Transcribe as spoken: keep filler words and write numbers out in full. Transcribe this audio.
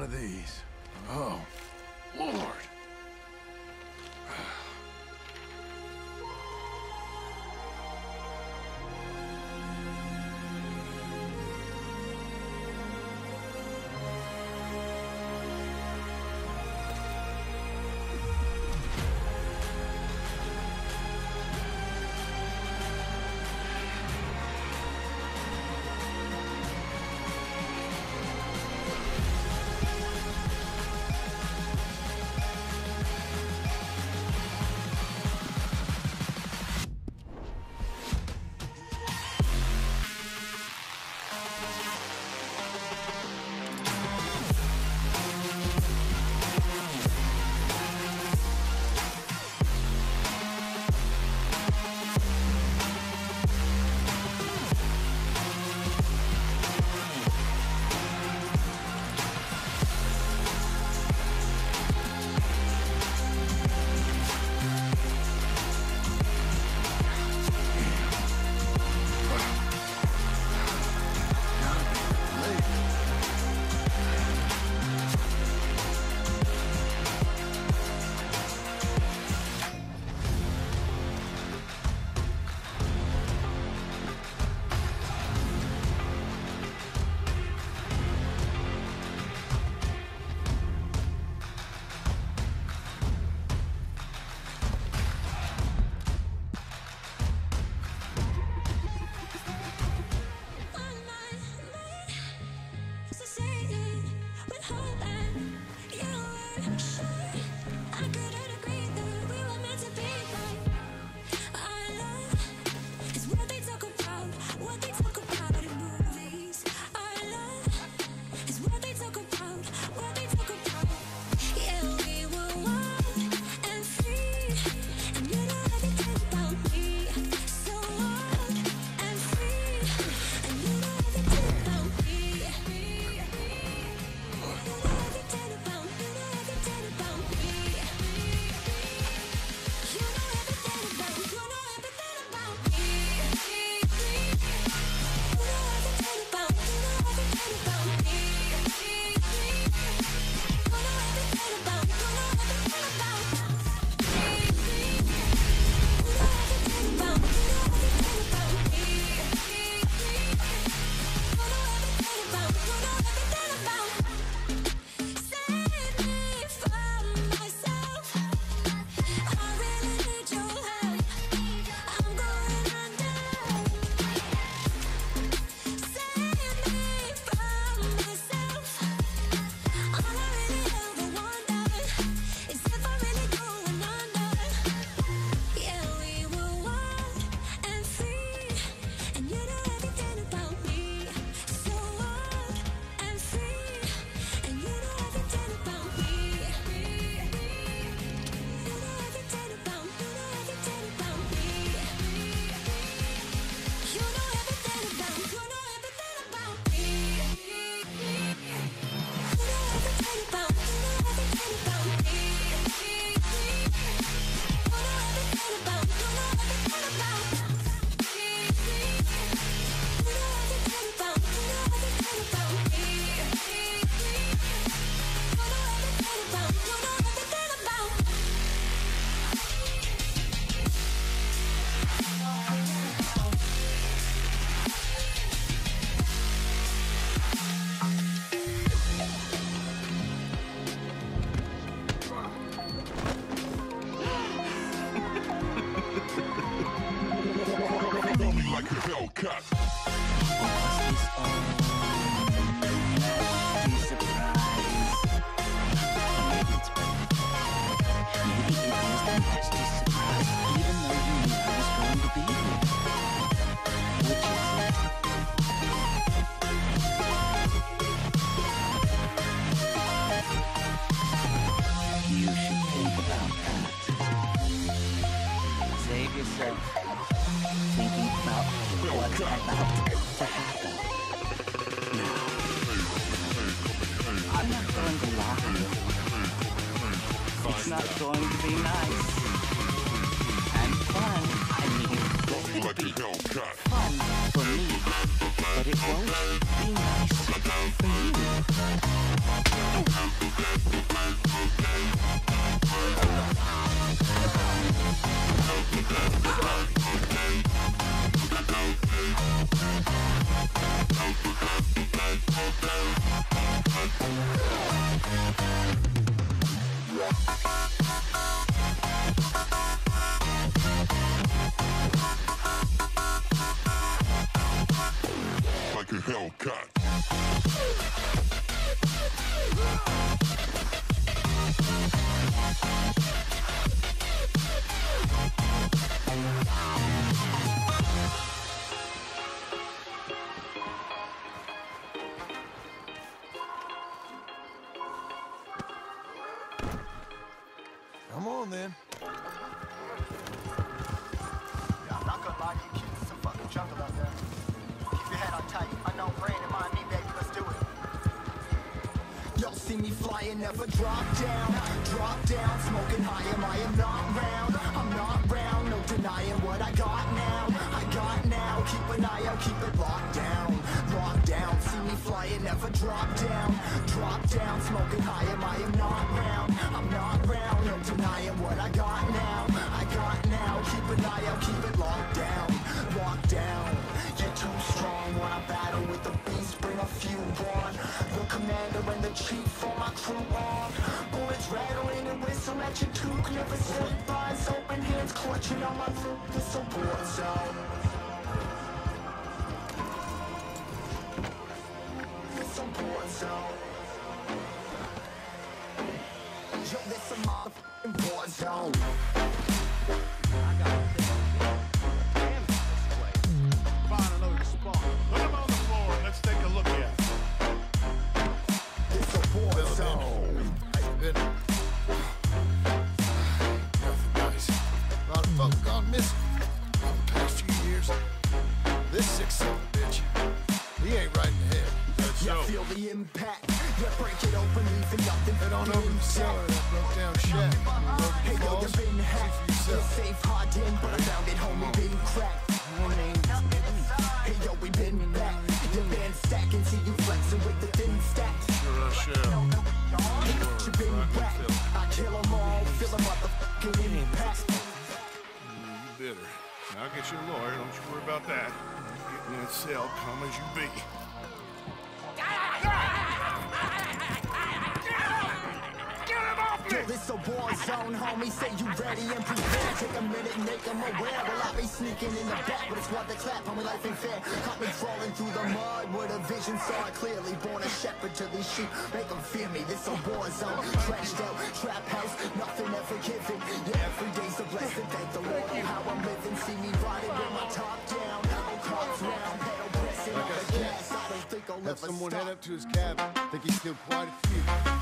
of these. Oh, Lord. Thinking about what's about to happen. Now, I'm not going to lie to you. It's not going to be nice. And fun, I mean, it'll be fun for me, but it won't be nice for you. like a Hellcat. Come on, then. Yeah, I'm not gonna lie to you, kids. It's a fucking jungle out there. Keep your head on tight. Unknown brain and mind me, baby. Let's do it. Y'all see me flying, never drop down. Drop down, smoking high, am I am not round. I'm not round, no denying what I got now. I got now, keep an eye out, keep it locked down. Locked down, see me flying, never drop down. Drop down, smoking high, am I am not round. I'm not round, no denying what I got now. I got now, keep an eye out, keep it locked down. Locked down, you're too strong when I battle with the beast, bring a few on. The commander and the chief for my crew on. Bullets rattling and whistle at your toque. Never slip by, open hands clutching on my throat. This a war zone. This a war zone. Yo, this a motherfucking war zone. Find another spot. Put him on the floor and let's take a look at it. This a war zone. Nothing nice. A lot of folks gone missing in the past few years. This sick son of a bitch, he ain't right in the head. That's Yeah, so. feel the impact. Yeah, break it open, leaving nothing. Head on over to the cellar of that broke down shack. Hey, yo, Falls. you've been hacked. See for You're yourself. safe, hard in, but I found it, homie, been cracked. Hey, yo, we been back. Your band stacking, see you flexing with the thin stacks. Sure I shall. Hey, you been whacked. I kill them all, feel a motherfucking impact. You bitter. I'll get you a lawyer, don't you worry about that. Get in that cell, calm as you be. Yo, this a war zone, homie. Say you ready and prepared. Take a minute, make them aware. Well, I be sneaking in the back, but it's what they clap. Homie, life ain't fair. Caught me crawling through the mud with a vision, saw it clearly. Born a shepherd to these sheep, make them fear me. This a war zone, trashed out, trap house, nothing ever given. Yeah, every day's a blessing. Thank the Lord on how I'm living. See me riding with my top down, all cops round, pedal pressing on the gas. I don't think I'll Have ever someone stop. head up to his cabin. Think he's killed quite a few.